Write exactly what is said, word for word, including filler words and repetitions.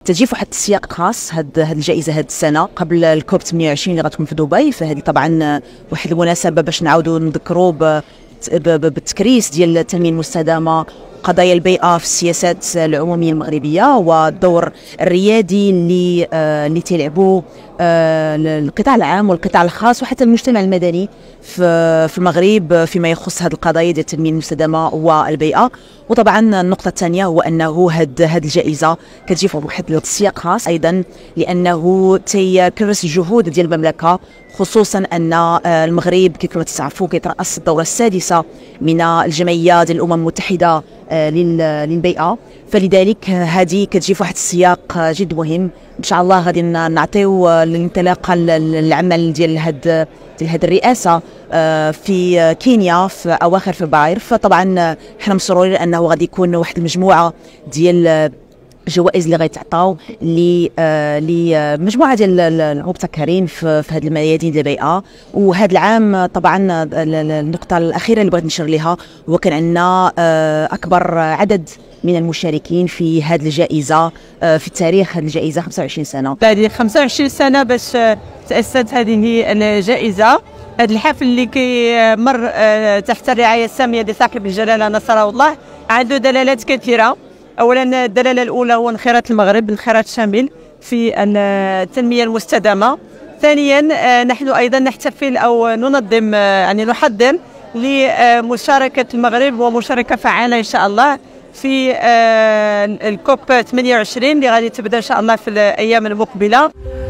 تجي في واحد السياق خاص. هاد هاد الجائزه هاد السنه قبل الكوب ثمانية وعشرين اللي غتكون في دبي، فهذه طبعا واحد المناسبه باش نعاودوا نذكروا بالتكريس ديال التنميه المستدامه، قضايا البيئه في السياسات العموميه المغربيه، والدور الريادي اللي آه اللي تيلعبوا آه القطاع العام والقطاع الخاص وحتى المجتمع المدني في في المغرب فيما يخص هذه القضايا ديال التنميه المستدامه والبيئه. وطبعا النقطه الثانيه هو انه هاد هاد الجائزه كتجي في واحد السياق خاص ايضا، لانه تيكرس الجهود ديال المملكه، خصوصا ان المغرب كما تعرفوا كيترأس الدوره السادسه من الجمعيه ديال الامم المتحده للبيئه، فلذلك هذه كتجي في واحد السياق جد مهم. ان شاء الله غادي نعطيو الانطلاقه العمل ديال هاد ديال هاد الرئاسه في كينيا في اواخر فبراير. فطبعا حنا مسرورين انه غادي يكون واحد المجموعه ديال الجوائز اللي غيتعطاو لمجموعه ديال المبتكرين في هذه الميادين ديال البيئه. وهذا العام طبعا النقطه الاخيره اللي بغيت نشير لها هو كان عندنا اكبر عدد من المشاركين في هذه الجائزه في التاريخ. هذه الجائزه خمسة وعشرين سنه، هذه خمسة وعشرين سنه باش تاسست هذه الجائزه. هذا الحفل اللي كيمر تحت الرعايه الساميه لصاحب الجلاله نصره الله عنده دلالات كثيره. اولا الدلاله الاولى هو انخراط المغرب، انخراط شامل في التنميه المستدامه. ثانيا نحن ايضا نحتفل او ننظم يعني نحضر لمشاركه المغرب ومشاركه فعاله ان شاء الله في الكوب ثمانية وعشرين اللي غادي تبدا ان شاء الله في الايام المقبله.